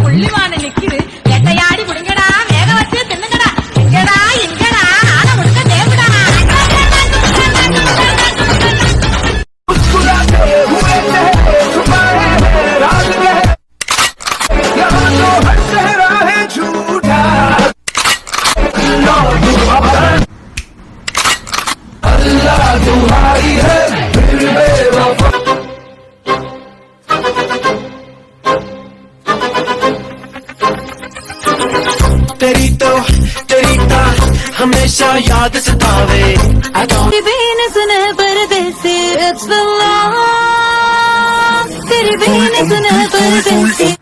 புள்ளிமான நிக்குது எட்டையாடி முடிங்கடா வேக வச்சு தின்னுங்கடா எங்கடா எங்கடா ஆன முடிஞ்ச தேவடா अल्लाह तुम्हारी है फिर बेवफा तेरी तो हमेशा याद सतावे बिन सुने परदेसी तेरी बिन सुने परदेसी